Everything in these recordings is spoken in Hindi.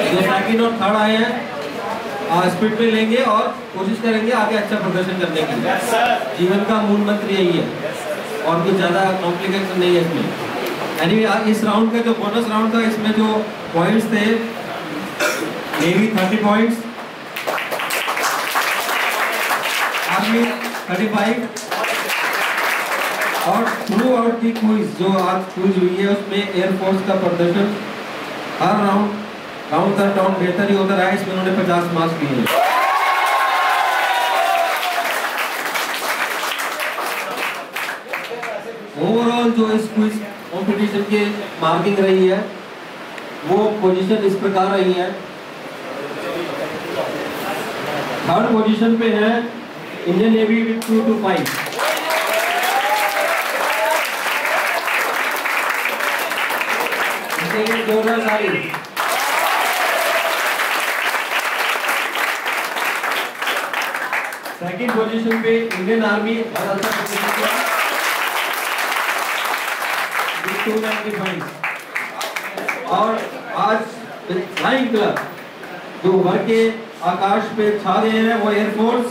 जो सेकंड और थर्ड आए हैं स्पीड में लेंगे और कोशिश करेंगे आगे अच्छा प्रदर्शन करने की। जीवन का मूल मंत्र यही है और कुछ ज़्यादा कॉम्प्लिकेशन नहीं है इसमें। एनीवे इस राउंड का जो बोनस राउंड था इसमें जो पॉइंट्स थे नेवी 30 पॉइंट्स, आर्मी 35 और थ्रू आउट की क्विज जो आज क्विज हुई है उसमें एयरफोर्स का प्रदर्शन हर राउंड दर राउंड बेहतर ही होता रहा है। इसमें उन्होंने 50 मार्क्स लिए हैं। ओवरऑल जो इस क्विज कंपटीशन की मार्किंग रही है वो पोजीशन इस प्रकार रही है। थर्ड पोजीशन पे है इंडियन नेवी विद 225, जोरदार ताली। सेकंड पोजीशन पे इंडियन आर्मी और अच्छा पोजीशन किया 295। और आज फ्लाइंग क्लब जो उभर के आकाश पे छा गए हैं वो air force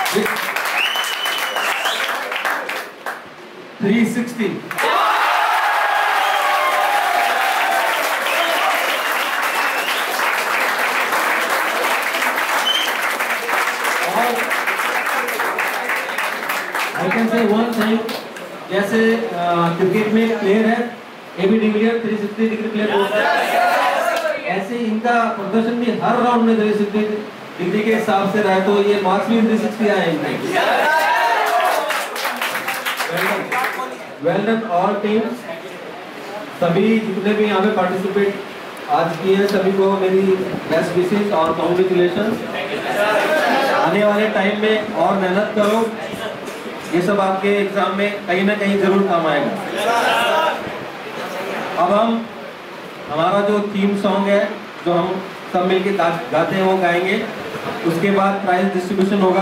360। I can say one thing, जैसे क्रिकेट में प्लेयर है एबी डिविलियर्स 360 डिग्री प्लेयर होता है, ऐसे इनका प्रदर्शन भी हर राउंड में 360 डिग्री के हिसाब से रहा तो ये मार्क्स भी 360 आए इनके। Well done all teams. सभी जितने भी यहाँ पे पार्टिसिपेट आज किए हैं सभी को मेरी बेस्ट विशेस और कॉन्ग्रेचुलेशन। आने वाले टाइम में और मेहनत करो, ये सब आपके एग्जाम में कहीं ना कहीं जरूर काम आएगा। अब हमारा जो थीम सॉन्ग है जो हम सब मिलके गाते हैं वो गाएंगे, उसके बाद प्राइज डिस्ट्रीब्यूशन होगा।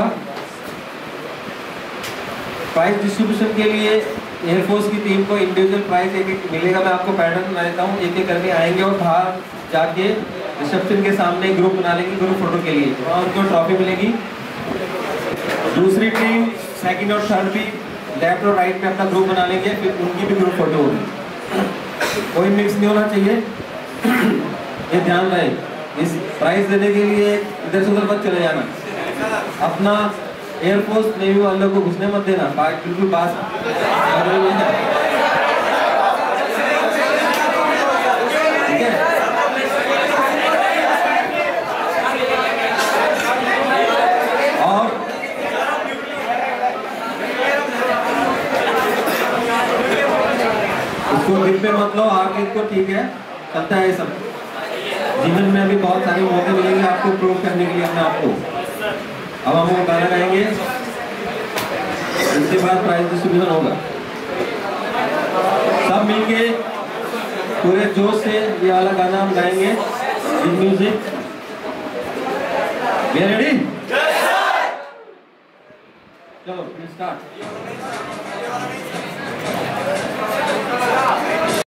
प्राइज डिस्ट्रीब्यूशन के लिए एयरफोर्स की टीम को इंडिविजुअल प्राइज एक मिलेगा। मैं आपको पैटर्न बना देता हूँ, एक एक करके आएंगे और बाहर जाके रिसेप्शन के सामने ग्रुप बना लेंगे ग्रुप फोटो के लिए, वहाँ उनको ट्रॉफी मिलेगी। दूसरी टीम सेकंड और थर्ड भी लेफ्ट और राइट में अपना ग्रुप बना लेंगे, फिर उनकी भी ग्रुप फोटो होगी। कोई मिक्स नहीं होना चाहिए, ये ध्यान रहे। इस प्राइज देने के लिए इधर से उधर मत चले जाना, अपना एयरफोर्स नेवी वालों को घुसने मत देना, बिल्कुल पास। ठीक है, और इसको दिल पे मत लो, आगे इसको ठीक है चलता है। सब जीवन में अभी बहुत सारे मौके मिलेंगे आपको प्रूव करने के लिए अपने आप को। अब हम वो गाना गाएंगे, इसके बाद प्राइज डिस्ट्रीब्यूशन होगा। सब मिलके पूरे जोश से ये वाला गाना हम गाएंगे with music. We are ready? चलो स्टार्ट।